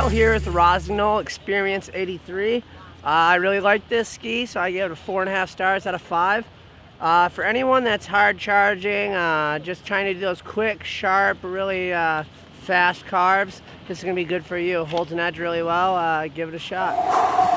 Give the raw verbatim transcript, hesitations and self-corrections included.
Basalt here with the Rossignol Experience eighty-three. Uh, I really like this ski, so I give it a four and a half stars out of five. Uh, for anyone that's hard charging, uh, just trying to do those quick, sharp, really uh, fast carves, this is going to be good for you. Holds an edge really well. Uh, give it a shot.